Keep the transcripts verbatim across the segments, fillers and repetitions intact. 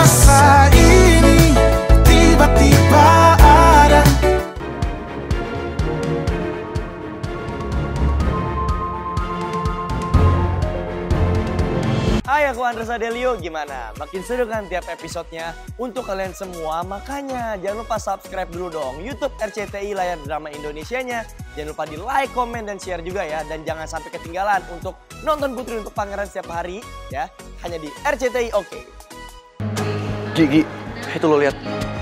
rasa ini tiba-tiba ada. Hai, aku Andres Adelio. Gimana? Makin seru kan tiap episodenya untuk kalian semua? Makanya jangan lupa subscribe dulu dong YouTube R C T I Layar Drama Indonesianya. Jangan lupa di like, komen, dan share juga ya. Dan jangan sampai ketinggalan untuk nonton Putri Untuk Pangeran setiap hari ya. Hanya di R C T I. Oke. Gigi, itu lo lihat.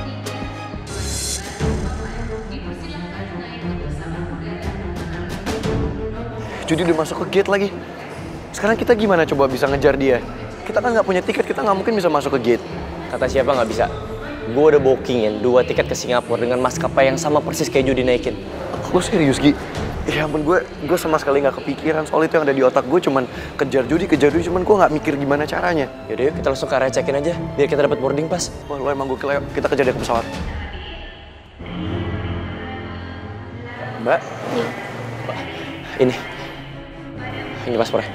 Jody udah masuk ke gate lagi. Sekarang kita gimana coba bisa ngejar dia? Kita kan nggak punya tiket, kita nggak mungkin bisa masuk ke gate. Kata siapa nggak bisa? Gue udah bookingin dua tiket ke Singapura dengan maskapai yang sama persis kayak Jody naikin. Lo serius, Gi? Ya ampun, gue gue sama sekali nggak kepikiran soal itu. Yang ada di otak gue cuman kejar Jody, kejar Jody, cuman gue nggak mikir gimana caranya. Yaudah yuk, kita langsung ke area check-in aja, biar kita dapat boarding pass. Wah, lo emang gue kira kita kejar dia ke pesawat. Mbak? Iya. Mbak, ini. Ini paspornya.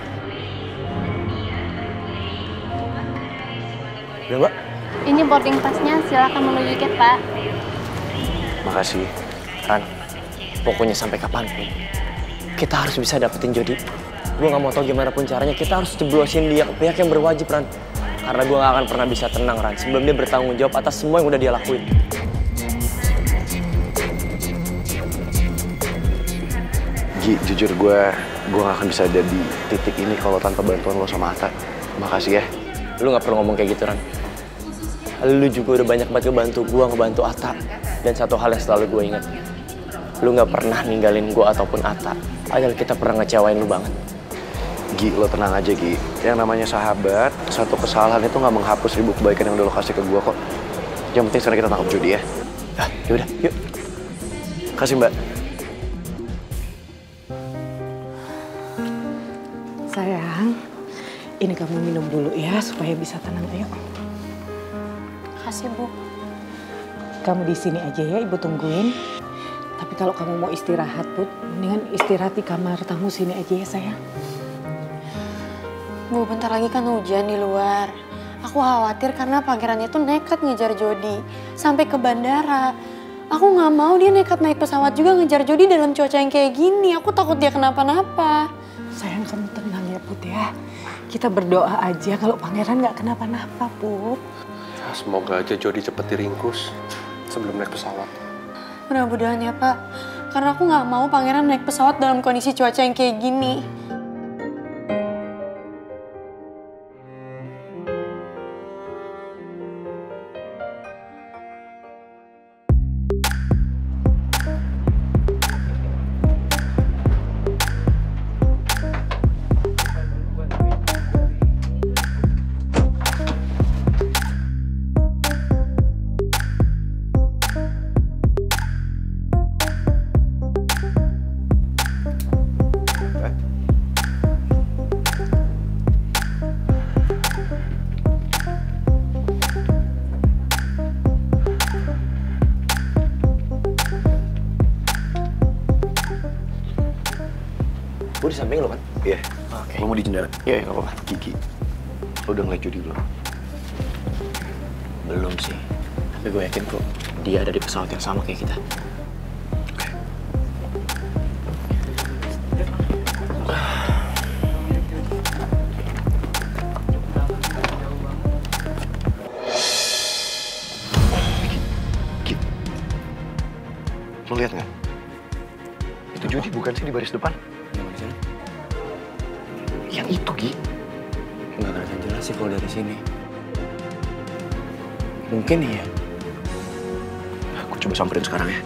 Udah, Mbak? Ini boarding pass-nya, silakan menuju gate, Pak. Makasih. Ran, pokoknya sampai kapanpun kita harus bisa dapetin Jody. Gue nggak mau tahu gimana pun caranya, kita harus jeblosin dia ke pihak yang berwajib, Ran. Karena gue nggak akan pernah bisa tenang, Ran, sebelum dia bertanggung jawab atas semua yang udah dia lakuin. Gi, jujur gue, gue gak akan bisa ada di titik ini kalau tanpa bantuan lo sama Atta. Makasih ya. Lu gak perlu ngomong kayak gitu, Ran. Lu juga udah banyak banget ngebantu gue, ngebantu Atta. Dan satu hal yang selalu gue ingat, lu gak pernah ninggalin gue ataupun Atta. Padahal kita pernah ngecewain lu banget. Gi, lo tenang aja, Gi. Yang namanya sahabat, satu kesalahan itu gak menghapus ribu kebaikan yang udah lo kasih ke gue kok. Yang penting sekarang kita tangkap Jody ya. Ah, yaudah, yuk. Kasih, Mbak. Sayang, ini kamu minum dulu ya supaya bisa tenang. Ayo. Kasih, Bu. Kamu di sini aja ya, Ibu tungguin. Tapi kalau kamu mau istirahat, Put, mendingan istirahat di kamar tamu sini aja ya, sayang. Bu, bentar lagi kan hujan di luar. Aku khawatir karena pangerannya tuh nekat ngejar Jody sampai ke bandara. Aku nggak mau dia nekat naik pesawat juga ngejar Jody dalam cuaca yang kayak gini. Aku takut dia kenapa-napa. Sayang, kamu tenang ya, Put ya. Kita berdoa aja kalau pangeran nggak kenapa-napa, Put. Ya, semoga aja Jody cepet diringkus sebelum naik pesawat. Mudah-mudahan ya, Pak. Karena aku nggak mau pangeran naik pesawat dalam kondisi cuaca yang kayak gini. Gue di samping lo kan? Iya. Oke. Lo mau di jendela? Iya, nggak apa-apa. Gigi, lo udah ngeliat Jody belum? Belum sih. Tapi gue yakin kok dia ada di pesawat yang sama kayak kita. Oke. Gigi, lo lihat nggak? Itu Jody bukan sih di baris depan? Gimana sih? Yang itu, Gi. Nggak kelihatan jelas sih kalau dari sini. Mungkin iya. Aku coba samperin sekarang ya.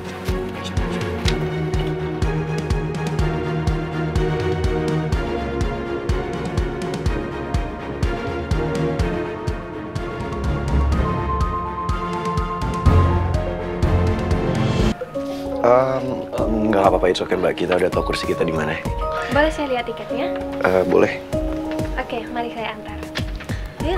Um, nggak apa-apa, itu oke Mbak. Kita udah tahu kursi kita di mana. Boleh saya lihat tiketnya? Uh, boleh. Oke, mari saya antar. Yuk.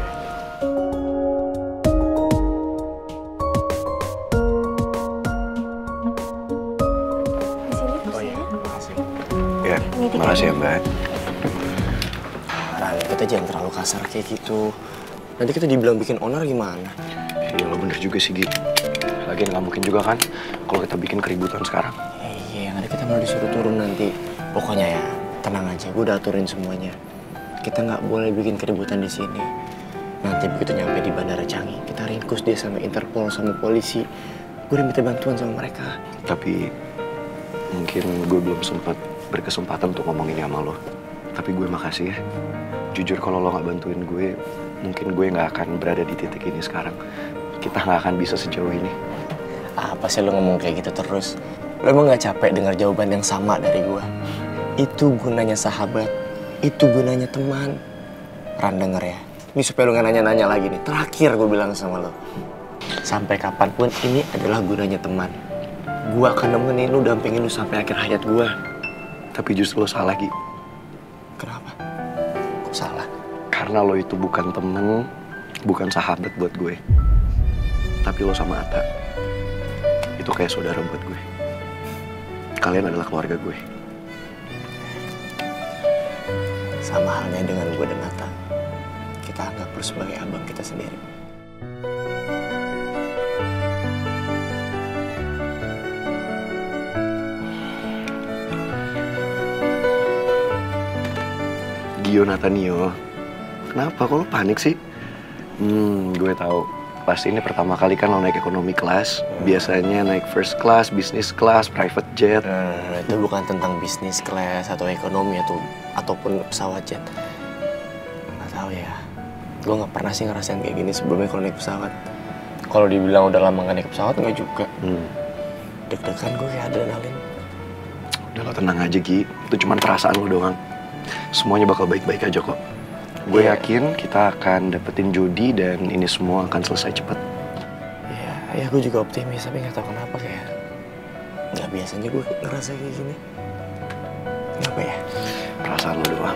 Di sini kursinya. Ya, makasih ya Mbak. Ran, kita jangan terlalu kasar kayak gitu. Nanti kita dibilang bikin onar gimana? Iya lo bener juga sih Gi. Lagian nggak mungkin juga kan kalau kita bikin keributan sekarang. Iya, yang ada kita malah disuruh turun nanti. Pokoknya ya, tenang aja, gue udah aturin semuanya. Kita nggak boleh bikin keributan di sini. Nanti begitu nyampe di Bandara Changi, kita ringkus dia sama Interpol, sama polisi. Gue udah minta bantuan sama mereka. Tapi mungkin gue belum sempat berkesempatan untuk ngomongin sama lo. Tapi gue makasih ya. Jujur kalau lo nggak bantuin gue, mungkin gue nggak akan berada di titik ini sekarang. Kita nggak akan bisa sejauh ini. Apa sih lo ngomong kayak gitu terus? Lo emang nggak capek dengar jawaban yang sama dari gue? Itu gunanya sahabat, itu gunanya teman. Ran denger ya, ini supaya lo nggak nanya-nanya lagi nih. Terakhir gue bilang sama lo, sampai kapanpun ini adalah gunanya teman. Gue akan nemenin lo, dampingin lo sampai akhir hayat gue. Tapi justru lo salah Gi. Kenapa? Kok salah? Karena lo itu bukan temen, bukan sahabat buat gue. Tapi lo sama Atta, itu kayak saudara buat gue. Kalian adalah keluarga gue. Sama halnya dengan gue dan Atta. Kita anggap lo sebagai abang kita sendiri. Gio Natanio, kenapa? Kok lo panik sih? Hmm, gue tahu. Pasti ini pertama kali kan lo naik ekonomi kelas. Biasanya naik first class, business class, private jet. Nah, itu bukan tentang bisnis kelas atau ekonomi atau ataupun pesawat jet. Nggak tahu ya. Gue nggak pernah sih ngerasain kayak gini sebelumnya kalau naik pesawat. Kalau dibilang udah lama nggak naik pesawat nggak juga. Hmm. Deg-degan gue kayak adrenalin. Udah lo tenang aja Gi. Itu cuma perasaan lo doang. Semuanya bakal baik-baik aja kok. Gue Yeah. yakin kita akan dapetin Jody dan ini semua akan selesai cepet. Iya, ya gue juga optimis tapi nggak tahu kenapa kayak nggak biasanya gue ngerasa kayak gini. Kenapa ya? Perasaan lo doang.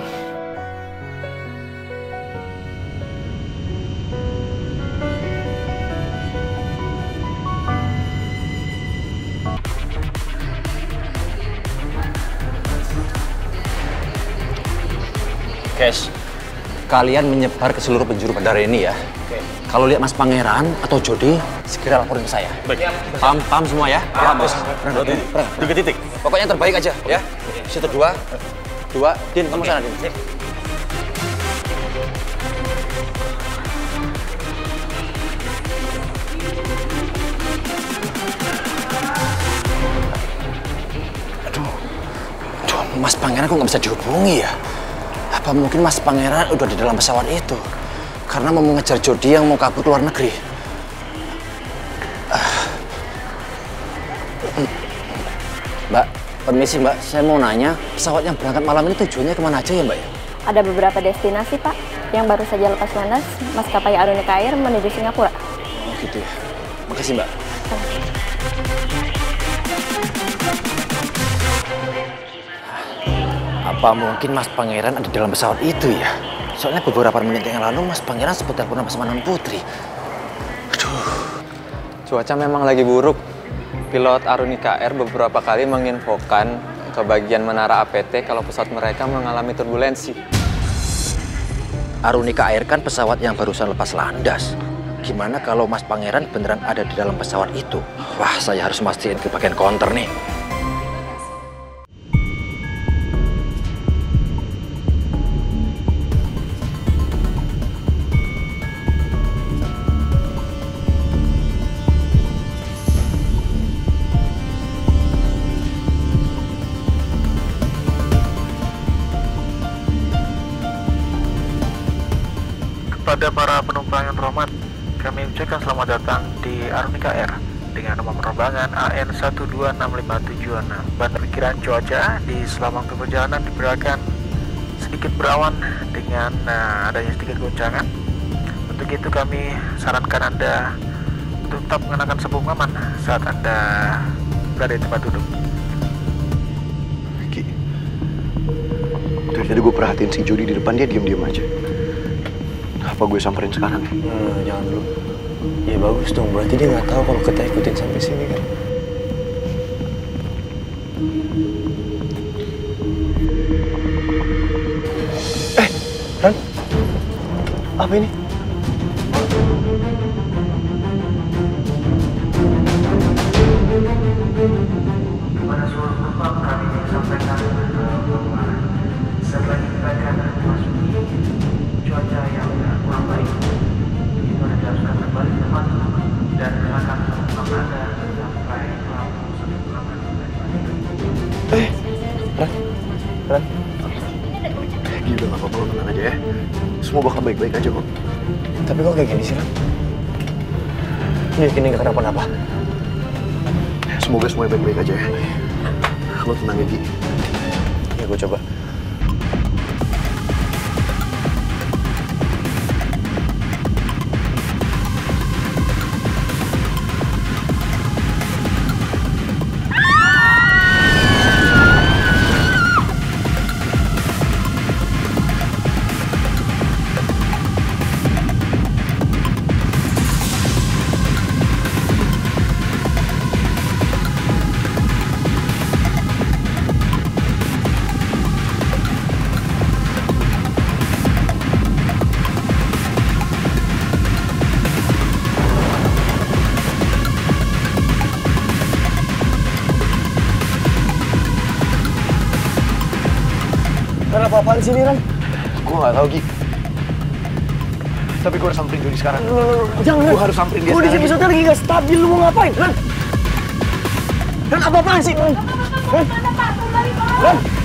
Cash, kalian menyebar ke seluruh penjuru bandara ini ya. Kalau lihat Mas Pangeran atau Jody, segera laporin ke saya. Baik. Paham, paham semua ya? Paham, bos. Tiga titik. Pokoknya yang terbaik aja, ya. Situ dua, dua. Din, kamu sana, Din. Aduh, aduh, Mas Pangeran kok nggak bisa dihubungi ya? Apa mungkin Mas Pangeran udah di dalam pesawat itu? Karena mau mengejar Jody yang mau kabur ke luar negeri. Ah. Mbak, permisi Mbak, saya mau nanya, pesawat yang berangkat malam ini tujuannya kemana aja ya Mbak ya? Ada beberapa destinasi Pak, yang baru saja lepas landas, maskapai Arunika Air menuju Singapura. Oh gitu ya, makasih Mbak. Apa mungkin Mas Pangeran ada di dalam pesawat itu ya? Soalnya beberapa menit yang lalu Mas Pangeran sempat telepon sama Nan Putri. Aduh. Cuaca memang lagi buruk. Pilot Arunika Air beberapa kali menginfokan ke bagian menara A P T kalau pesawat mereka mengalami turbulensi. Arunika Air kan pesawat yang barusan lepas landas. Gimana kalau Mas Pangeran beneran ada di dalam pesawat itu? Wah, saya harus mastiin ke bagian counter nih. Kepada para penumpang yang terhormat, kami ucapkan selamat datang di Arunika Air dengan nomor penerbangan A N satu dua enam lima tujuh enam. Perkiraan cuaca di selama waktu perjalanan diperkirakan sedikit berawan dengan uh, adanya sedikit goncangan. Untuk itu kami sarankan Anda untuk tetap mengenakan sabuk pengaman saat Anda berada di tempat duduk. Ki, dari tadi gue perhatiin si Jody di depan, dia diem-diem aja. Apa gue samperin sekarang? Hmm, jangan dulu. Ya bagus dong, berarti dia nggak tahu kalau kita ikutin sampai sini kan? Eh, Ran, apa ini? baik-baik aja kok. Tapi kok kayak gini sih, Ran? Lu yakin nggak kenapa-napa? Semoga semuanya baik-baik aja ya. Lo tenang ya, Gi. Ya, gue coba. Apa-apaan sih ini, Ran? Gue gak tau, Gi. Tapi gue harus samperin Jody sekarang. Jangan, Gue harus samperin dia sekarang. Gue di sekarang. episode lagi gak stabil, lu mau ngapain? Ran! Ran, apa-apaan sih? Ran! Ran! Ran!